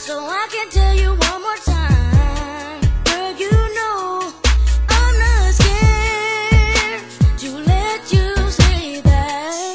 So I can tell you one more time, girl, you know I'm not scared to let you say that.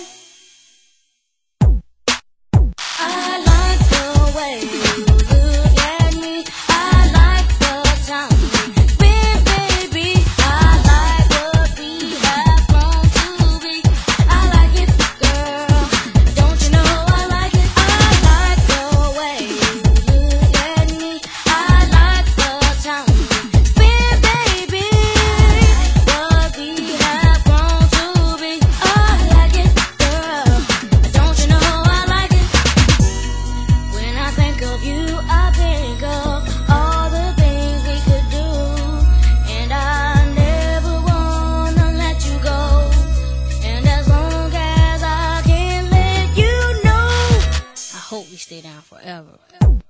I like the way you look at me. I like the time we spend, baby. I like what we have grown to be. I like it, girl. Don't you know I like it? I like the way you look at me. I like the time we spend, baby. What we have grown to be. I like it, girl. Don't you know I like it? When I think of you, I think of all the things we could do, and I never wanna let you go. And as long as I can let you know, I hope we stay down forever.